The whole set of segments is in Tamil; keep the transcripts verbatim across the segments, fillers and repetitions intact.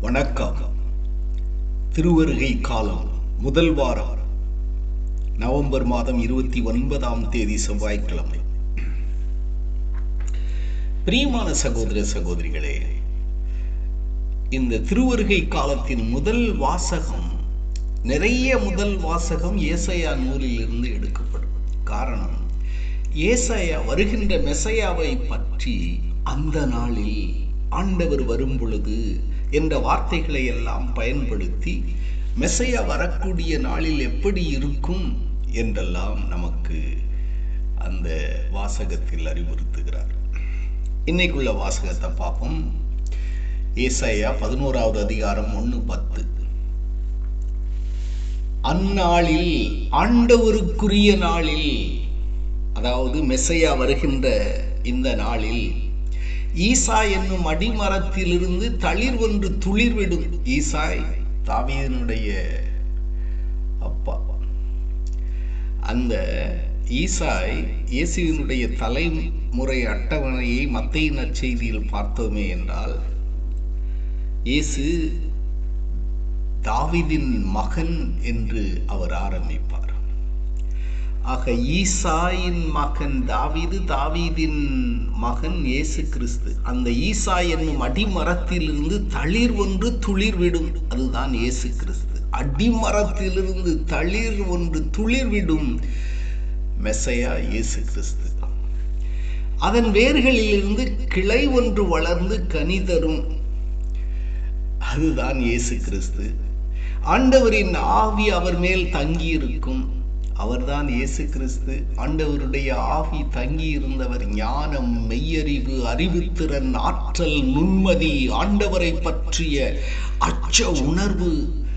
வணக்கம். திருவருகை காலம் முதல் வாரம் நவம்பர் மாதம் இருபத்தி ஒன்பதாம் தேதி செவ்வாய்க்கிழமை. பிரியமான சகோதர சகோதரிகளே, இந்த திருவருகை காலத்தின் முதல் வாசகம், நிறைய முதல் வாசகம் ஏசாயா நூலில் இருந்து எடுக்கப்படும். காரணம், ஏசாயா வருகின்ற மெசையாவை பற்றி அந்த நாளில் ஆண்டவர் வரும் பொழுது என்ற வார்த்தைகளை எல்லாம் பயன்படுத்தி மெசையா வரக்கூடிய நாளில் எப்படி இருக்கும் என்றெல்லாம் நமக்கு அந்த வாசகத்தில் அறிவுறுத்துகிறார். இன்னைக்குள்ள வாசகத்தை பார்ப்போம். ஏசாயா பதினோராவது அதிகாரம் ஒன்று பத்து. அந்நாளில், ஆண்டவருக்குரிய நாளில், அதாவது மெசையா வருகின்ற இந்த நாளில், ஈசா என்னும் அடிமரத்திலிருந்து தளிர் ஒன்று துளிர்விடும். ஈசாய் தாவீதினுடைய அப்பா. அந்த ஈசாய் இயேசுவினுடைய தலைமுறை அட்டவணையை மத்தேயு நற்செய்தியில் பார்த்தோமே என்றால், இயேசு தாவீதின் மகன் என்று அவர் ஆரம்பிப்பார். ஆக ஈசாயின் மகன் தாவீது, தாவீதின் மகன் இயேசு கிறிஸ்து. அந்த ஈசா என்னும் அடிமரத்திலிருந்து தளிர் ஒன்று துளிர்விடும். அதுதான் இயேசு கிறிஸ்து. அடிமரத்திலிருந்து தளிர் ஒன்று துளிர்விடும் மெசையா இயேசு கிறிஸ்து. அதன் வேர்களிலிருந்து கிளை ஒன்று வளர்ந்து கனி தரும். அதுதான் இயேசு கிறிஸ்து. ஆண்டவரின் ஆவி அவர் மேல் தங்கி இருக்கும். அவர்தான் இயேசு கிறிஸ்து. ஆண்டவருடைய ஆவி தங்கி இருந்தவர். ஞானம், மெய்யறிவு, அறிவுத்திறன், ஆற்றல், நுண்மதி, ஆண்டவரை பற்றிய அச்ச உணர்வு,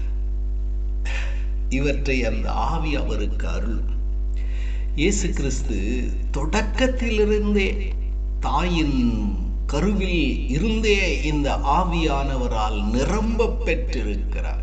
இவற்றை அந்த ஆவி அவருக்கு அருளும். இயேசு கிறிஸ்து தொடக்கத்திலிருந்தே, தாயின் கருவில் இருந்தே இந்த ஆவியானவரால் நிரம்ப பெற்றிருக்கிறார்.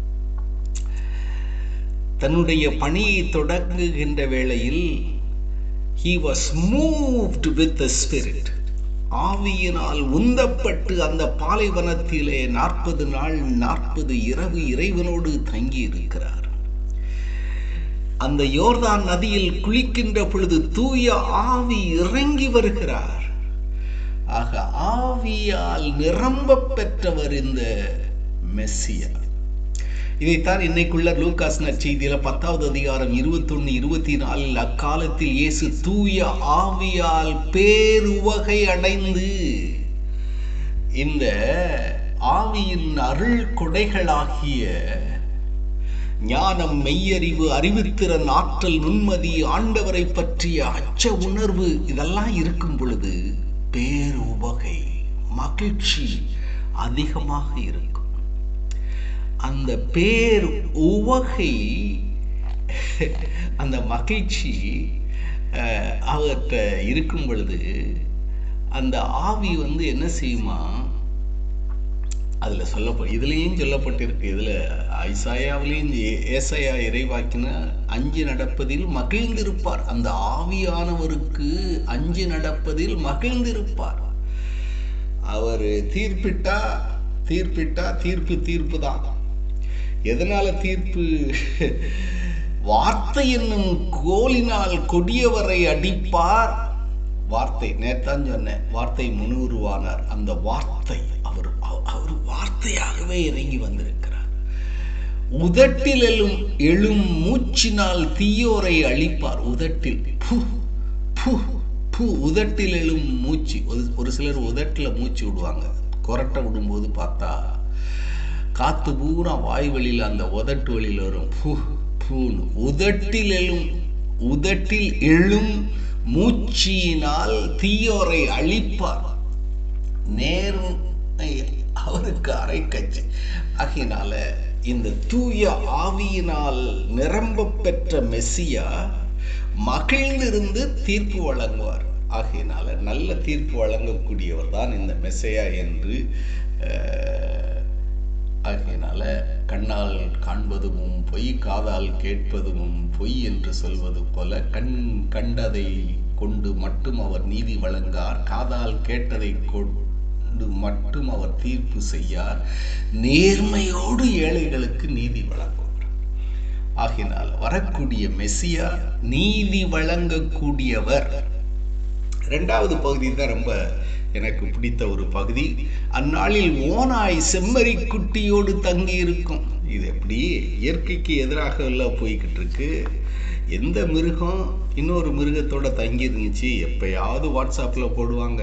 தன்னுடைய பணியை தொடங்குகின்ற வேளையில் he was moved with the spirit. ஆவியினால் உந்தப்பட்டு அந்த பாலைவனத்திலே நாற்பது நாள் நாற்பது இரவு இறைவனோடு தங்கி இருக்கிறார். அந்த யோர்தான் நதியில் குளிக்கின்ற பொழுது தூய ஆவி இறங்கி வருகிறார். ஆக ஆவியால் நிரம்ப பெற்றவர் இந்த மெஸ்ஸியா. இதைத்தான் இன்னைக்குள்ள லூக்காஸ் நற்செய்தியில பத்தாவது அதிகாரம் இருபத்தி ஒன்னு இருபத்தி நாலில், அக்காலத்தில் இயேசு தூய ஆவியால் பேருவகை அடைந்து, இந்த ஆவியின் அருள் கொடைகளாகிய ஞானம், மெய்யறிவு, அறிவுத்திறன், ஆற்றல், நுண்மதி, ஆண்டவரை பற்றிய அச்ச உணர்வு, இதெல்லாம் இருக்கும் பொழுது பேருவகை, மகிழ்ச்சி அதிகமாக இருக்கும். அந்த பேர் உவகை, அந்த மகிழ்ச்சி அவர்கிட்ட இருக்கும் பொழுது அந்த ஆவி வந்து என்ன செய்யுமா, அதுல சொல்லப்ப இதுலயும் சொல்லப்பட்டிருக்கு. இதுல ஐசாயாவிலையும் ஏசாயா இறைவாக்கின அஞ்சு நடப்பதில் மகிழ்ந்திருப்பார். அந்த ஆவியானவருக்கு அஞ்சு நடப்பதில் மகிழ்ந்திருப்பார். அவர் தீர்ப்பிட்டா தீர்ப்பிட்டா தீர்ப்பு தீர்ப்பு தான். எதனால தீர்ப்பு? வார்த்தை என்னும் கோலினால் கொடியவரை அடிப்பார். வார்த்தை, நேத்தான் சொன்னேன், வார்த்தை முன்னுருவானார். அந்த வார்த்தை அவர் அவர் வார்த்தையாகவே இறங்கி வந்திருக்கிறார். உதட்டில் எழும் எழும் மூச்சினால் தீயோரை அழிப்பார். உதட்டில் பூ பூ பூ உதட்டில் எழும் மூச்சு. ஒரு சிலர் உதட்டில் மூச்சு விடுவாங்க. கொரட்டை விடும்போது பார்த்தா காத்து பூரா வாய் வழியில் அந்த உதட்டு வழியில் வரும். பூ பூன்னு உதட்டில் எழும் உதட்டில் எழும் மூச்சியினால் தீயோரை அழிப்பார். நேரும் அவருக்கு அரை கட்சி. ஆகையினால இந்த தூய ஆவியினால் நிரம்ப பெற்ற மெஸ்ஸியா மகிழ்ந்திருந்து தீர்ப்பு வழங்குவார். ஆகையினால நல்ல தீர்ப்பு வழங்கக்கூடியவர் தான் இந்த மெஸ்ஸியா என்று. ஆகையினால கண்ணால் காண்பதும் பொய், காதால் கேட்பதும் பொய் என்று சொல்வது போல, கண் கண்டதை கொண்டு மட்டும் அவர் நீதி வழங்கார், காதால் கேட்டதை கொண்டு கொண்டு மட்டும் அவர் தீர்ப்பு செய்யார், நேர்மையோடு ஏழைகளுக்கு நீதி வழங்குவார். ஆகினால் வரக்கூடிய மெசியா நீதி வழங்கக்கூடியவர். இரண்டாவது பகுதி தான் ரொம்ப எனக்கு பிடித்த ஒரு பகுதி. அந்நாளில் ஓநாய் செம்மறி குட்டியோடு தங்கி இருக்கும். இது எப்படி இயற்கைக்கு எதிராக எல்லாம் போய்கிட்டு இருக்கு. எந்த மிருகம் இன்னொரு மிருகத்தோட தங்கி இருந்துச்சு? எப்பயாவது வாட்ஸ்அப்ல போடுவாங்க.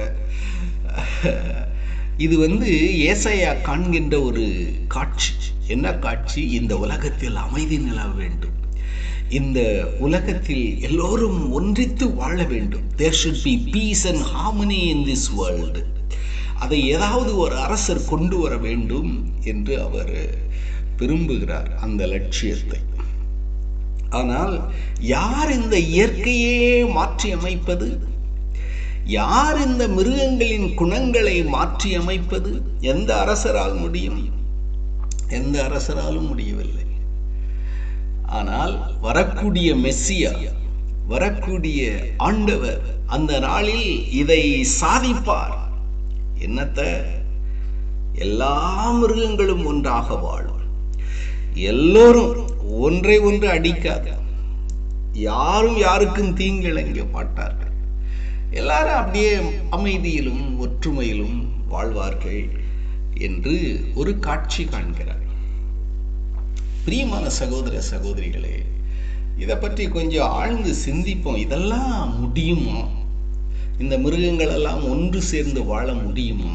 இது வந்து ஏசாயா காண்கின்ற ஒரு காட்சி. என்ன காட்சி? இந்த உலகத்தில் அமைதி நிலவ வேண்டும், இந்த உலகத்தில் எல்லோரும் ஒன்றித்து வாழ வேண்டும். There should be peace and harmony in this world. அதை ஏதாவது ஒரு அரசர் கொண்டு வர வேண்டும் என்று அவர் விரும்புகிறார், அந்த லட்சியத்தை. ஆனால் யார் இந்த இயற்கையே மாற்றி அமைப்பது? யார் இந்த மிருகங்களின் குணங்களை மாற்றி அமைப்பது? எந்த அரசரால் முடியும்? எந்த அரசராலும் முடியவில்லை. ஆனால் வரக்கூடிய மெஸ்ஸியா, வரக்கூடிய ஆண்டவர் அந்த நாளில் இதை சாதிப்பார். என்னத்த? எல்லா மிருகங்களும் ஒன்றாக வாழும், எல்லோரும் ஒன்றை ஒன்று அடிக்காது, யாரும் யாருக்கும் தீங்கிழைங்க மாட்டார்கள், எல்லாரும் அப்படியே அமைதியிலும் ஒற்றுமையிலும் வாழ்வார்கள் என்று ஒரு காட்சி காண்கிறார். பிரியமான சகோதர சகோதரிகளே, இதை பற்றி கொஞ்சம் ஆழ்ந்து சிந்திப்போம். இதெல்லாம் முடியுமா? இந்த மிருகங்கள் எல்லாம் ஒன்று சேர்ந்து வாழ முடியுமா?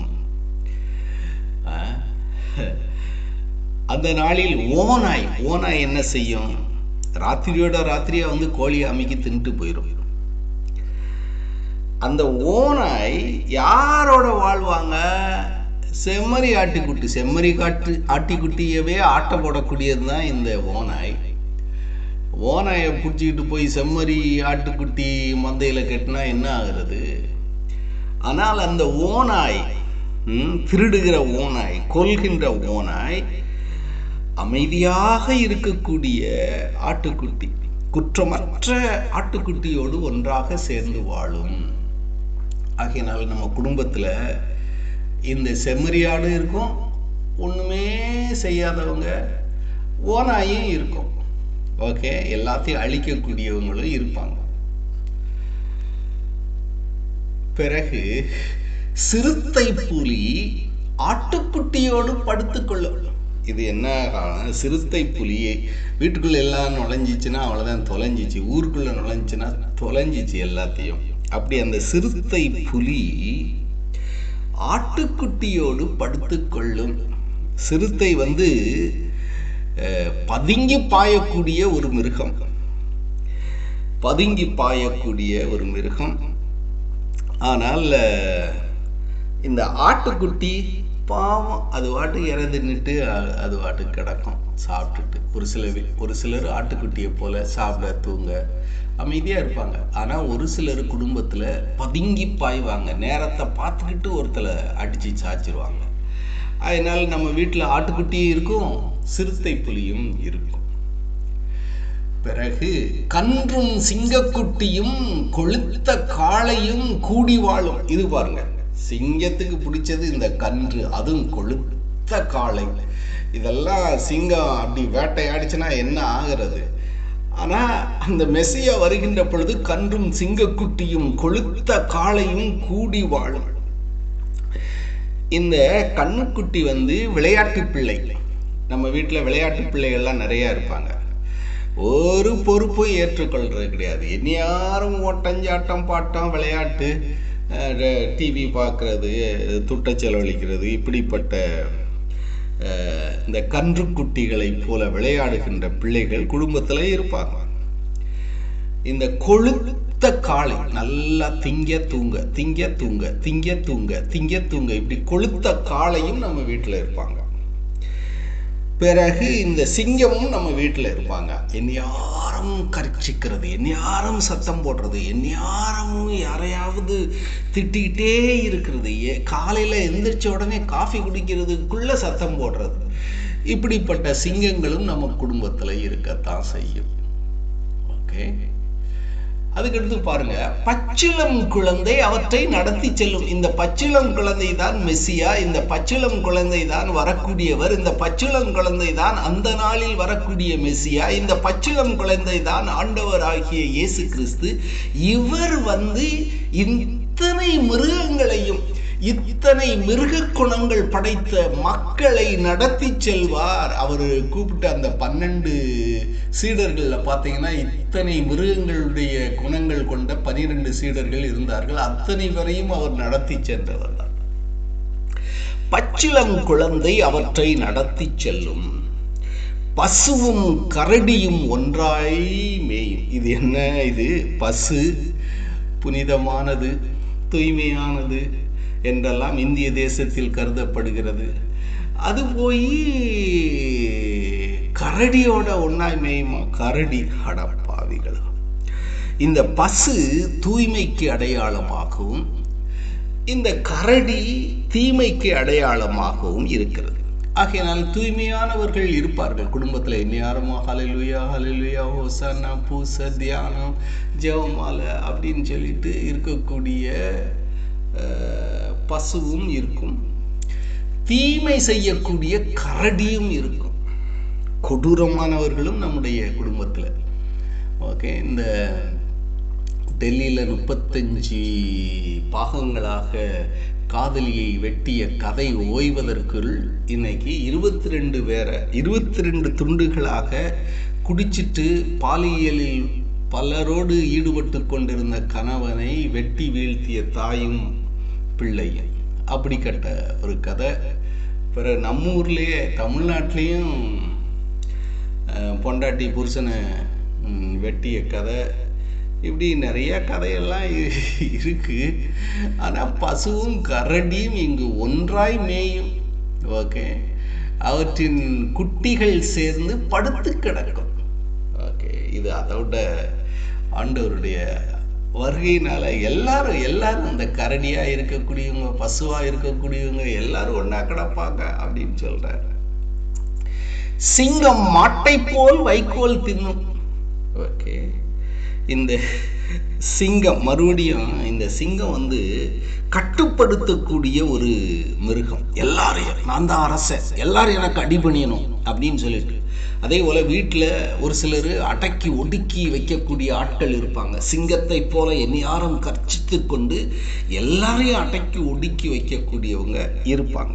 அந்த நாளில் ஓநாய் ஓநாய் என்ன செய்யும்? ராத்திரியோட ராத்திரியா வந்து கோழியை அமைக்கி தின்ட்டு போயிடும். அந்த ஓநாய் யாரோட வாழ்வாங்க? செம்மறி ஆட்டுக்குட்டி. செம்மறி காட்டு ஆட்டிக்குட்டியவே ஆட்ட போடக்கூடியது தான் இந்த ஓநாய். ஓநாயை பிடிச்சிக்கிட்டு போய் செம்மறி ஆட்டுக்குட்டி மந்தையில கட்டினா என்ன ஆகிறது? ஆனால் அந்த ஓநாய், திருடுகிற ஓநாய், கொல்கின்ற ஓநாய் அமைதியாக இருக்கக்கூடிய ஆட்டுக்குட்டி, குற்றமற்ற ஆட்டுக்குட்டியோடு ஒன்றாக சேர்ந்து வாழும். ஆகையினால் நம்ம குடும்பத்துல இந்த செம்மறியாடு இருக்கும், ஒண்ணுமே செய்யாதவங்க ஓநாயும் இருக்கும். ஓகே, எல்லாத்தையும் அழிக்கக்கூடியவங்களும் இருப்பாங்க. பிறகு சிறுத்தை புலி ஆட்டுக்குட்டியோடு படுத்துக்கொள்ளும். இது என்ன காரணம்? சிறுத்தை புலியை வீட்டுக்குள்ள எல்லாம் நுழைஞ்சிச்சுன்னா அவ்வளவுதான், தொலைஞ்சிச்சு. ஊருக்குள்ள நுழைஞ்சிச்சுன்னா தொலைஞ்சிச்சு எல்லாத்தையும். அப்படி அந்த சிறுத்தை புலி ஆட்டுக்குட்டியோடு படுத்துக்கொள்ளும். சிறுத்தை வந்து பதுங்கி பாயக்கூடிய ஒரு மிருகம், பதுங்கி பாயக்கூடிய ஒரு மிருகம். ஆனால் இந்த ஆட்டுக்குட்டி பாவம், அது வாட்டு இறந்துன்னுட்டு அது வாட்டு கிடக்கும் சாப்பிட்டுட்டு. ஒரு சிலர் ஒரு சிலர் ஆட்டுக்குட்டியை போல சாப்பிட தூங்க அமைதியா இருப்பாங்க. ஆனா ஒரு சிலர் குடும்பத்துல பதுங்கி பாய்வாங்க, நேரத்தை பார்த்துக்கிட்டு ஒருத்தரை அடிச்சு சாச்சிருவாங்க. அதனால நம்ம வீட்டுல ஆட்டுக்குட்டியும் இருக்கும், சிறுத்தை புலியும் இருக்கும். பிறகு கன்றும் சிங்கக்குட்டியும் கொழுத்த காளையும் கூடி வாழும். இது பாருங்க, சிங்கத்துக்கு பிடிச்சது இந்த கன்று, அதுவும் கொழுத்த காளை. இதெல்லாம் சிங்கம் அப்படி வேட்டையாடிச்சுன்னா என்ன ஆகிறது? ஆனா அந்த மெசியா வருகின்ற பொழுது கன்றும் சிங்கக்குட்டியும் கொழுத்த காளையும் கூடி வாழும். இந்த கண்ணுக்குட்டி வந்து விளையாட்டு பிள்ளை. நம்ம வீட்டுல விளையாட்டு பிள்ளைகள்லாம் நிறைய இருப்பாங்க. ஒரு பொறுப்பும் ஏற்றுக்கொள்றது கிடையாது. யாரும் ஓட்டஞ்சாட்டம் பாட்டம் விளையாட்டு, டிவி பார்க்கறது, துட்ட செலவழிக்கிறது, இப்படிப்பட்ட இந்த கன்றுக்குட்டிகளை போல விளையாடுகின்ற பிள்ளைகள் குடும்பத்துல இருப்பாங்க. இந்த கொழுத்த காளை நல்லா திங்க தூங்க திங்க தூங்க திங்க தூங்க திங்க தூங்க இப்படி கொழுத்த காளையும் நம்ம வீட்டுல இருப்பாங்க. பிறகு இந்த சிங்கமும் நம்ம வீட்டுல இருப்பாங்க. எந்நேரம் கரிச்சிக்கிறது, எந்நேரம் சத்தம் போடுறது, எந்நேரம் யாரையாவது திட்டிக்கிட்டே இருக்கிறது, காலையில எந்திரிச்ச உடனே காஃபி குடிக்கிறதுக்குள்ள சத்தம் போடுறது. இப்படிப்பட்ட சிங்கங்களும் நம்ம குடும்பத்துல இருக்கத்தான் செய்யும். ஓகே, அதுக்கடுத்து பாருங்க, பச்சிளம் குழந்தை அவற்றை நடத்தி செல்லும். இந்த பச்சிளம் குழந்தை தான் மெசியா, இந்த பச்சிளம் குழந்தை தான் வரக்கூடியவர், இந்த பச்சிளம் குழந்தை தான் அந்த நாளில் வரக்கூடிய மெசியா, இந்த பச்சிளம் குழந்தை தான் ஆண்டவர் ஆகிய இயேசு கிறிஸ்து. இவர் வந்து இத்தனை மிருகங்களையும் இத்தனை மிருக குணங்கள் படைத்த மக்களை நடத்தி செல்வார். அவர் கூப்பிட்ட அந்த பன்னெண்டு சீடர்கள்ல பார்த்தீங்கன்னா இத்தனை மிருகங்களுடைய குணங்கள் கொண்ட பனிரெண்டு சீடர்கள் இருந்தார்கள். அத்தனை வரையும் அவர் நடத்தி சென்றவர் தான். பச்சிளம் குழந்தை அவற்றை நடத்தி செல்லும், பசுவும் கரடியும் ஒன்றாய் மேயும். இது என்ன? இது பசு புனிதமானது, தூய்மையானது என்றெல்லாம் இந்திய தேசத்தில் கருதப்படுகிறது. அது போய் கரடியோட ஒன்னாய் மேயுமா? கரடி, அடப்பாவிகளா! இந்த பசு தூய்மைக்கு அடையாளமாகவும் இந்த கரடி தீமைக்கு அடையாளமாகவும் இருக்கிறது. ஆகையினால் தூய்மையானவர்கள் இருப்பார்கள் குடும்பத்தில். இந்நேரமா ஹல்லேலூயா ஹல்லேலூயா ஹோசன்னா பூச தியானம் ஜெபமாலை அப்படின்னு சொல்லிட்டு இருக்கக்கூடிய பசுவும் இருக்கும், தீமை செய்யக்கூடிய கரடியும் இருக்கும். கொடூரமானவர்களும் நம்முடைய குடும்பத்தில். ஓகே, இந்த டெல்லியில் முப்பத்தஞ்சு பாகங்களாக காதலியை வெட்டிய கதை ஓய்வதற்குள் இன்னைக்கு இருபத்தி ரெண்டு பேரை இருபத்தி ரெண்டு துண்டுகளாக குடிச்சிட்டு பாலியலில் பலரோடு ஈடுபட்டு கொண்டிருந்த கணவனை வெட்டி வீழ்த்திய தாயும் பிள்ளையும். அப்படிப்பட்ட ஒரு கதை. பிறகு நம்ம ஊர்லேயே தமிழ்நாட்டிலையும் பொண்டாட்டி புருஷனை வெட்டிய கதை. இப்படி நிறைய கதையெல்லாம் இருக்கு. ஆனால் பசுவும் கரடியும் இங்கு ஒன்றாய் மேயும். ஓகே, அவற்றின் குட்டிகள் சேர்ந்து படுத்து கிடக்கும். ஓகே, இது அதோட ஆண்டவருடைய வருகையினால எல்லாரும் எல்லாரும் அந்த கரடியா இருக்கக்கூடியவங்க, பசுவா இருக்கக்கூடியவங்க எல்லாரும் ஒன்னா கிடப்பாங்க அப்படின்னு சொல்றாரு. சிங்கம் மாட்டை போல் வைக்கோல் தின்னும். ஓகே, இந்த சிங்கம், மறுபடியும் இந்த சிங்கம் வந்து கட்டுப்படுத்தக்கூடிய ஒரு மிருகம். எல்லாரையும் நான் தான் அரசன், எல்லாரும் எனக்கு அடிபணியணும் அப்படின்னு சொல்லிட்டு. அதே போல வீட்டில் ஒரு சிலர் அடக்கி ஒடுக்கி வைக்கக்கூடிய ஆட்கள் இருப்பாங்க. சிங்கத்தை போல எந்நேரம் கர்ச்சித்து கொண்டு எல்லாரையும் அடக்கி ஒடுக்கி வைக்கக்கூடியவங்க இருப்பாங்க.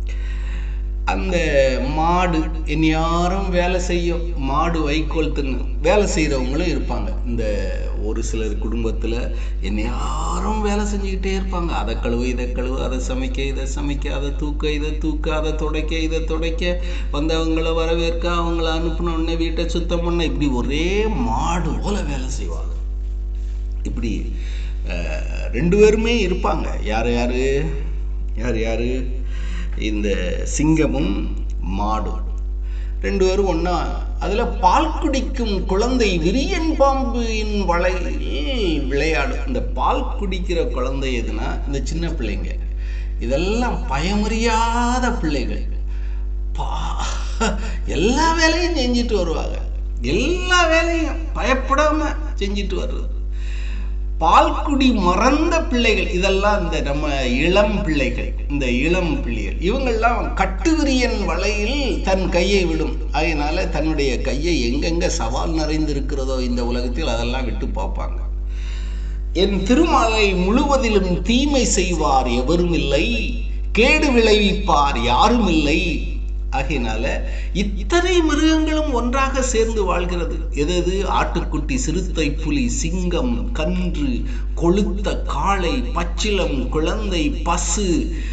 அந்த மாடு எந்நேரம் வேலை செய்யும், மாடு வைக்கோல் தின்னு வேலை செய்கிறவங்களும் இருப்பாங்க. இந்த ஒரு சிலர் குடும்பத்தில் எந்நேரம் வேலை செஞ்சுக்கிட்டே இருப்பாங்க. அதை கழுவு இதை கழுவு, அதை சமைக்க இதை சமைக்க, அதை தூக்க இதை தூக்க, அதை துடைக்க இதை துடைக்க, வந்தவங்களை வரவேற்க, அவங்கள அனுப்பின உடனே வீட்டை சுத்தம் பண்ண, இப்படி ஒரே மாடு போல வேலை செய்வாங்க. இப்படி ரெண்டு பேருமே இருப்பாங்க. யார் யாரு யார் யாரு இந்த சிங்கமும் மாடும் ரெண்டு பேரும் ஒன்னா. அதுல பால் குடிக்கும் குழந்தை விரியன் பாம்பின் வலையில் விளையாடும். இந்த பால் குடிக்கிற குழந்தை எதுனா இந்த சின்ன பிள்ளைங்க. இதெல்லாம் பயமறியாத பிள்ளைகள். பா எல்லா வேலையும் செஞ்சுட்டு வருவாங்க, எல்லா வேலையும் பயப்படாம செஞ்சுட்டு வர்றது. பால்குடி மறந்த பிள்ளைகள். இதெல்லாம் இந்த நம்ம இளம் பிள்ளைகள், இந்த இளம் பிள்ளைகள் இவங்கெல்லாம் கட்டுவிரியன் வலையில் தன் கையை விடும். அதனால தன்னுடைய கையை எங்கெங்க சவால் நிறைந்திருக்கிறதோ இந்த உலகத்தில் அதெல்லாம் விட்டு பார்ப்பாங்க. என் திருமலை முழுவதிலும் தீமை செய்வார் எவரும் இல்லை, கேடு விளைவிப்பார் யாரும் இல்லை. ஆகையினால இத்தனை மிருகங்களும் ஒன்றாக சேர்ந்து வாழ்கிறது. எது? ஆட்டுக்குட்டி, சிறுத்தை, புலி, சிங்கம், கன்று, கொழுத்த காளை, பச்சிளம் குழந்தை, பசு,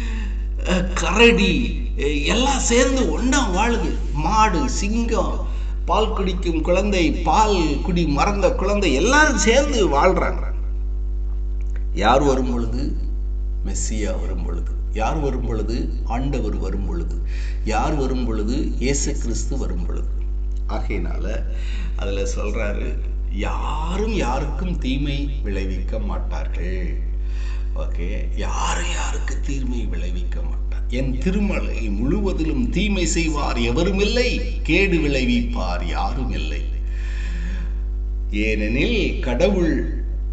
கரடி எல்லாம் சேர்ந்து ஒன்றா வாழுது. மாடு, சிங்கம், பால் குடிக்கும் குழந்தை, பால் குடி மறந்த குழந்தை எல்லாரும் சேர்ந்து வாழ்றாங்க. யார் வரும் பொழுது? மெஸ்ஸியா வரும் பொழுது. யார் வரும் பொழுது? ஆண்டவர் வரும் பொழுது. யார் வரும் பொழுது? இயேசு கிறிஸ்து வரும் பொழுது. ஆகையினால அதுல சொல்றாரு, யாரும் யாருக்கும் தீமை விளைவிக்க மாட்டார்கள். ஓகே, யாரும் யாருக்கு தீமை விளைவிக்க மாட்டார். என் திருமலை முழுவதிலும் தீமை செய்வார் எவரும் இல்லை, கேடு விளைவிப்பார் யாரும் இல்லை. ஏனெனில் கடவுள்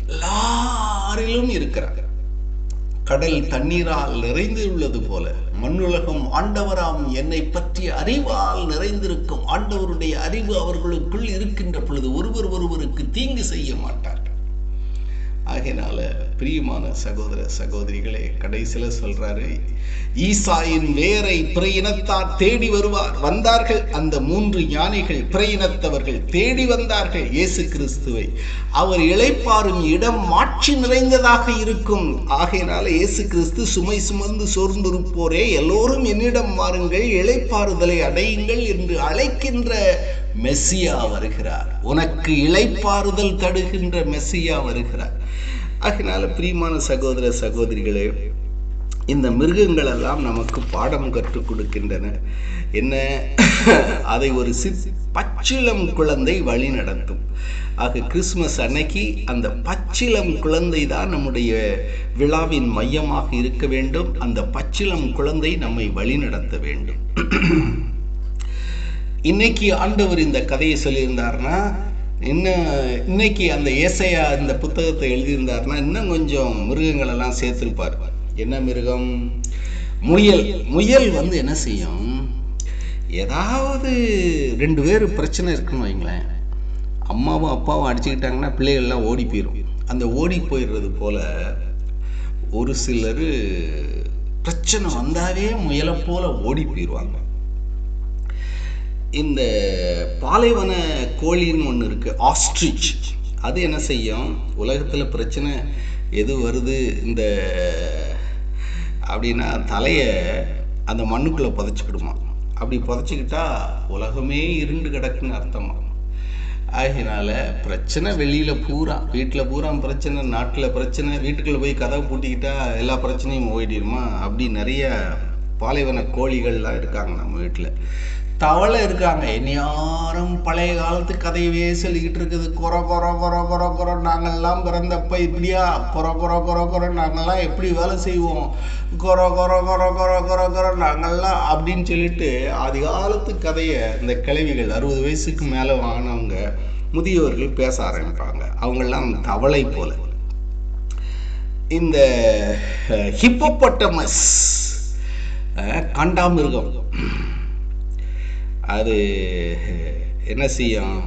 எல்லாரிலும் இருக்கிறார். கடல் தண்ணீரால் நிறைந்துள்ளது போல மண்ணுலகம் ஆண்டவராம் என்னை பற்றிய அறிவால் நிறைந்திருக்கும். ஆண்டவருடைய அறிவு அவர்களுக்குள் இருக்கின்ற பொழுது ஒருவர் ஒருவருக்கு தீங்கு செய்ய மாட்டார்கள். ஆகையினால பிரியமான சகோதர சகோதரிகளே, கடைசியில சொல்றாரு, ஈசாயின் வேரை பிற இனத்தார் தேடி வருவார் வந்தார்கள். அந்த மூன்று ஞானிகள் பிற இனத்தவர்கள் தேடி வந்தார்கள் இயேசு கிறிஸ்துவை. அவர் இளைப்பாறும் இடம் மாட்சி நிறைந்ததாக இருக்கும். ஆகையினால இயேசு கிறிஸ்து சுமை சுமந்து சோர்ந்திருப்போரே எல்லோரும் என்னிடம் வாருங்கள், இளைப்பாறுதலை அடையுங்கள் என்று அழைக்கின்ற மெசியா வருகிறார். உனக்கு இளைப்பாறுதல் தருகின்ற மெசியா வருகிறார். ஆகினால பிரியமான சகோதர சகோதரிகளே, இந்த மிருகங்கள் எல்லாம் நமக்கு பாடம் கற்றுக் கொடுக்கின்றன. என்ன? அதை ஒரு பச்சிளம் குழந்தை வழி நடத்தும். ஆக கிறிஸ்துமஸ் அன்னைக்கு அந்த பச்சிளம் குழந்தை தான் நம்முடைய விழாவின் மையமாக இருக்க வேண்டும். அந்த பச்சிளம் குழந்தை நம்மை வழி நடத்த வேண்டும். இன்னைக்கு ஆண்டவர் இந்த கதையை சொல்லியிருந்தார்னா, இன்னும் இன்னைக்கு அந்த ஏசையா இந்த புத்தகத்தை எழுதியிருந்தாருன்னா இன்னும் கொஞ்சம் மிருகங்கள் எல்லாம் சேர்த்திருப்பார். என்ன மிருகம்? முயல். முயல் வந்து என்ன செய்யும்? ஏதாவது ரெண்டு பேர் பிரச்சனை இருக்குன்னு வைங்களேன், அம்மாவும் அப்பாவும் அடிச்சுக்கிட்டாங்கன்னா பிள்ளைகள்லாம் ஓடி போயிடும். அந்த ஓடி போயிடுறது போல ஒரு சிலர் பிரச்சனை வந்தாவே முயலை போல ஓடி போயிடுவாங்க. இந்த பாலைவன கோழின்னு ஒன்று இருக்கு, ஆஸ்ட்ரிச். அது என்ன செய்யும்? உலகத்தில் பிரச்சனை எது வருது இந்த அப்படின்னா தலையை அந்த மண்ணுக்குள்ளே புதைச்சிக்கிடுமா. அப்படி புதைச்சிக்கிட்டா உலகமே இருண்டு கிடக்குன்னு அர்த்தமா. ஆகினால பிரச்சனை வெளியில் பூரா, வீட்டில் பூரா பிரச்சனை, நாட்டில் பிரச்சனை, வீட்டுக்குள்ளே போய் கதவை பூட்டிக்கிட்டா எல்லா பிரச்சனையும் ஓடிடுமா. அப்படி நிறைய பாலைவன கோழிகள்லாம் இருக்காங்க நம்ம வீட்டில். தவளை இருக்காங்க, யாரும் பழைய காலத்து கதையவே சொல்லிக்கிட்டு இருக்குது. குறை குறை குறை குறை குறை நாங்கள்லாம் பிறந்தப்ப இப்படியா, குறை குறை குறை குறை நாங்கள்லாம் எப்படி வேலை செய்வோம், குறை குறை குறை குறை குறை குறை நாங்கள்லாம் அப்படின்னு சொல்லிட்டு ஆதி காலத்து கதையை இந்த கிழவிகள் அறுபது வயசுக்கு மேலே வாங்கினவங்க முதியவர்கள் பேச ஆரம்பிப்பாங்க. அவங்கெல்லாம் தவளை போல. இந்த ஹிப்போபொட்டமஸ் காண்டாமிருகம், அது என்ன செய்யும்?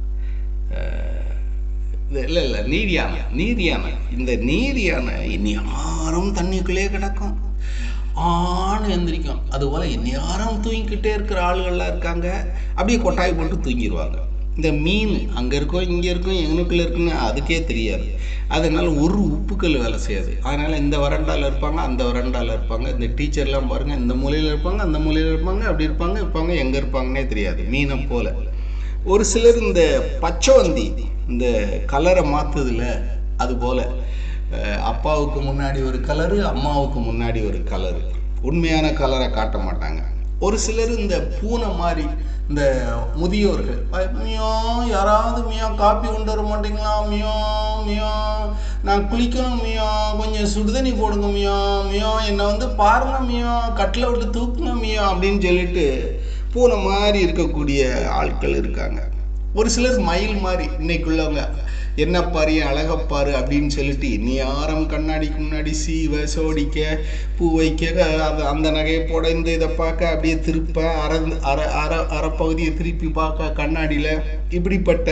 இல்லை இல்லை நீர் யானை. நீர் யானை இந்த நீர் யானை இந்நேரம் தண்ணிக்குள்ளே கிடக்கும், ஆணு எந்திரிக்கும். அதுபோல் இந்நேரம் தூங்கிக்கிட்டே இருக்கிற ஆளுகள்லாம் இருக்காங்க, அப்படியே கொட்டாய் போட்டு தூங்கிடுவாங்க. இந்த மீன் அங்கே இருக்கும் இங்கே இருக்கும் எங்கனுக்குள்ளே இருக்குன்னு அதுக்கே தெரியாது. அதனால் ஒரு உப்புக்கல் வேலை செய்யாது. அதனால் இந்த வரண்டாவில் இருப்பாங்க, அந்த வரண்டாவில் இருப்பாங்க. இந்த டீச்சர்லாம் பாருங்கள், இந்த மூலையில் இருப்பாங்க, அந்த மூலையில் இருப்பாங்க, அப்படி இருப்பாங்க இருப்பாங்க எங்கே இருப்பாங்கன்னே தெரியாது. மீனை போல் ஒரு சிலர் இந்த பச்சைவந்தி இந்த கலரை மாற்றுதில்ல, அதுபோல் அப்பாவுக்கு முன்னாடி ஒரு கலரு, அம்மாவுக்கு முன்னாடி ஒரு கலரு, உண்மையான கலரை காட்ட மாட்டாங்க. ஒரு சிலர் இந்த பூனை மாதிரி, இந்த முதியோர்கள், மியோ யாராவது மியோ காப்பி கொண்டு வர மாட்டீங்களா, மியோ மியோ நான் குளிக்கணும் மியோ, கொஞ்சம் சுடுதண்ணி போடுங்க மியோ மியோ, என்னை வந்து பாருங்க மியோ, கட்டில் விட்டு தூக்குங்க மியோ அப்படின்னு சொல்லிட்டு பூனை மாதிரி இருக்கக்கூடிய ஆட்கள் இருக்காங்க. ஒரு சிலர் மயில் மாதிரி இன்னைக்குள்ளவங்க, என்ன பாரு அழகப்பாரு அப்படின்னு சொல்லிட்டு இனியாரம் கண்ணாடிக்கு முன்னாடி சீவ சோடிக்க பூ வைக்க அந்த நகையை போட இந்த இதை பார்க்க அப்படியே திருப்ப அரை அரை அரை அரைப்பகுதியை திருப்பி பார்க்க கண்ணாடியில். இப்படிப்பட்ட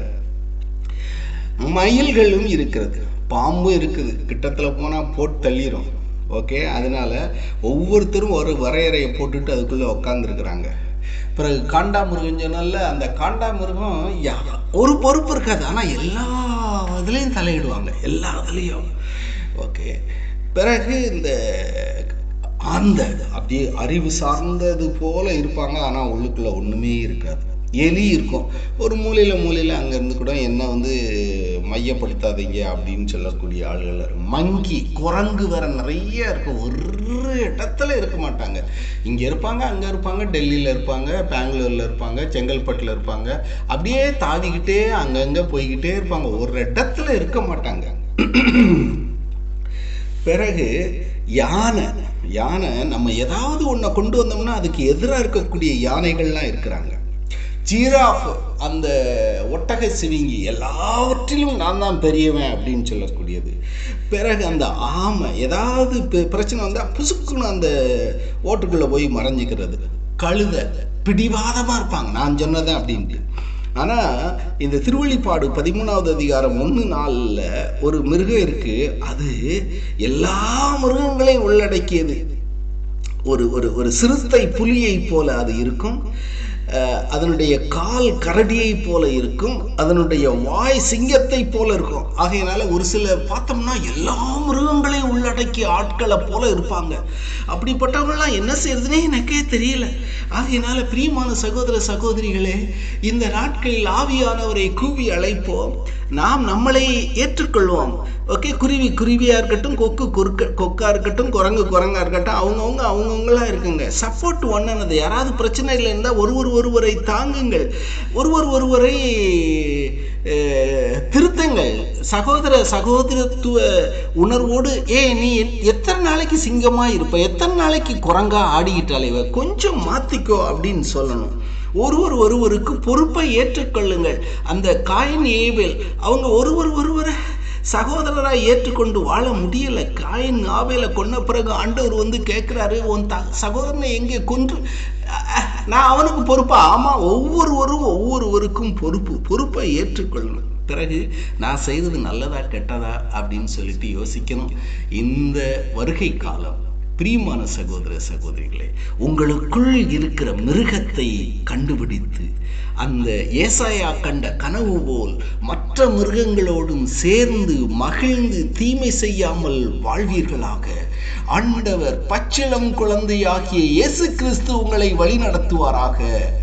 மயில்களும் இருக்கிறது, பாம்பும் இருக்குது, கிட்டத்தில் போனால் போட்டு தள்ளிடும். ஓகே, அதனால ஒவ்வொருத்தரும் ஒரு வரையறையை போட்டுட்டு அதுக்குள்ளே உட்காந்துருக்குறாங்க. பிறகு காண்டாமிருகம் சொன்னால, அந்த காண்டாமிருகம் ஒரு பொறுப்பு இருக்காது, ஆனால் எல்லா இதுலேயும் தலையிடுவாங்க, எல்லா இதுலேயும். ஓகே, பிறகு இந்த ஆந்த அப்படியே அறிவு சார்ந்தது போல இருப்பாங்க, ஆனால் உள்ளுக்குள்ள ஒன்றுமே இருக்காது. எலி இருக்கும் ஒரு மூலையில் மூலையில், அங்கேருந்து கூட என்ன வந்து மையப்படுத்தாதீங்க அப்படின்னு சொல்லக்கூடிய ஆளுகள். மங்கி, குரங்கு வேற நிறைய இருக்கும், ஒரு இடத்துல இருக்க மாட்டாங்க. இங்கே இருப்பாங்க, அங்கே இருப்பாங்க, டெல்லியில் இருப்பாங்க, பெங்களூரில் இருப்பாங்க, செங்கல்பட்டில் இருப்பாங்க, அப்படியே தாவிக்கிட்டே அங்கங்கே போய்கிட்டே இருப்பாங்க, ஒரு இடத்துல இருக்க மாட்டாங்க. பிறகு யானை. யானை நம்ம ஏதாவது ஒன்றை கொண்டு வந்தோம்னா அதுக்கு எதிராக இருக்கக்கூடிய யானைகள்லாம் இருக்கிறாங்க. ஜிராஃப், அந்த ஒட்டகை சிவிங்கி, எல்லாவற்றிலும் நான் தான் பெரியவன் அப்படின்னு சொல்லக்கூடியது. பிறகு அந்த ஆமை ஏதாவது பிரச்சனை வந்தால் புசுக்குன்னு அந்த ஓட்டுக்குள்ளே போய் மறைஞ்சிக்கிறது. கழுதை பிடிவாதமாக இருப்பாங்க, நான் சொன்னதேன் அப்படின்ட்டு. ஆனால் இந்த திருவெளிப்பாடு பதிமூணாவது அதிகாரம் ஒன்று நாளில் ஒரு மிருகம் இருக்கு, அது எல்லா மிருகங்களையும் உள்ளடக்கியது. ஒரு ஒரு ஒரு சிறுத்தை புலியை போல அது இருக்கும், அதனுடைய கால் கரடியை போல இருக்கும், அதனுடைய வாய் சிங்கத்தை போல இருக்கும். ஆகையினால ஒரு சில பார்த்தோம்னா எல்லா மிருகங்களையும் உள்ளடக்கிய ஆட்களை போல இருப்பாங்க. அப்படிப்பட்டவங்களாம் என்ன செய்யறதுனே எனக்கே தெரியல. ஆகையினால பிரியமான சகோதர சகோதரிகளே, இந்த நாட்களில் ஆவியானவரை கூவி அழைப்போம், நாம் நம்மளை ஏற்றுக்கொள்வோம். ஓகே, குருவி குருவியா இருக்கட்டும், கொக்கு கொறுக்க கொக்கா இருக்கட்டும், குரங்கு குரங்கா இருக்கட்டும், அவங்கவுங்க அவங்கவுங்களா இருக்குங்க. சப்போர்ட் ஒன்னது. யாராவது பிரச்சனை இல்லை இருந்தால் ஒருவர் ஒருவரை தாங்குங்கள், ஒருவர் ஒருவரை திருத்தங்கள். சகோதர சகோதரத்துவ உணர்வோடு, ஏ நீ எத்தனை நாளைக்கு சிங்கமா இருப்ப, எத்தனை நாளைக்கு குரங்கா ஆடிக்கிட்டாலே, கொஞ்சம் மாத்திக்கோ அப்படின்னு சொல்லணும். ஒருவர் ஒருவருக்கு பொறுப்பை ஏற்றுக்கொள்ளுங்கள். அந்த காயின் ஏபேல் அவங்க ஒருவர் ஒருவரை சகோதரராக ஏற்றுக்கொண்டு வாழ முடியல. காயின் ஆபேலை கொன்ன பிறகு ஆண்டவர் வந்து கேட்கிறாரு, உன் த சகோதரனை எங்கே கொன்று, நான் அவனுக்கு பொறுப்பா? ஆமா, ஒவ்வொருவரும் ஒவ்வொருவருக்கும் பொறுப்பு, பொறுப்பை ஏற்றுக்கொள்ளணும். பிறகு நான் செய்தது நல்லதா கெட்டதா அப்படின்னு சொல்லிட்டு யோசிக்கணும். இந்த வருகை காலம் பிரியமான சகோதர சகோதரிகளே, உங்களுக்குள் இருக்கிற மிருகத்தை கண்டுபிடித்து அந்த ஏசாயா கண்ட கனவு போல் மற்ற மிருகங்களோடும் சேர்ந்து மகிழ்ந்து தீமை செய்யாமல் வாழ்வீர்களாக. ஆண்டவர் பச்சிளம் குழந்தையாகிய இயேசு கிறிஸ்து உங்களை வழி நடத்துவாராக.